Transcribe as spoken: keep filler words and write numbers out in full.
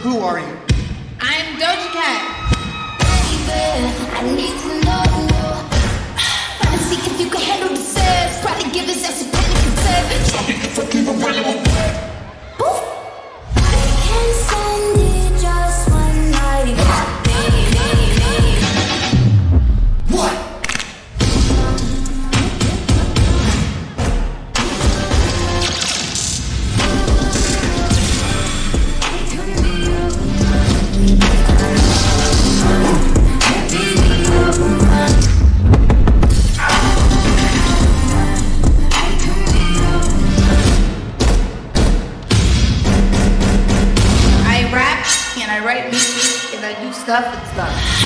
Who are you? I'm Doja Cat. Baby, I need to know. Trying to see if you can handle the sex. Probably give his ass a panic attack. Stop it if I keep available. Boof. I can send it just one night. What? I rap and I write music and I do stuff and stuff.